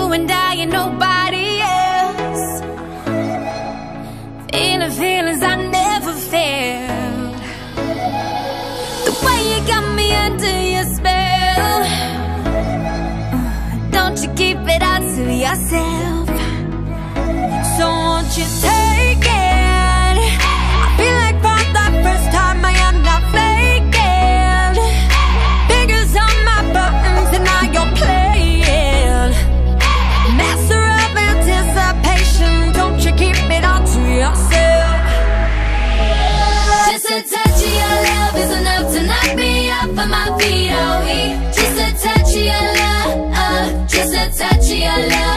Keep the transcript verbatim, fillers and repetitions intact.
and I and nobody else. Feeling feelings I never felt. The way you got me under your spell. Don't you keep it all to yourself. So won't you take it? I feel like for the first time I am not faking. Fingers on my buttons and now you're playing. Master of anticipation. Don't you keep it all to yourself. Just a touch of your love is enough to knock me off of my feet, oh he. Just a touch of your love, uh, just a touch of your love.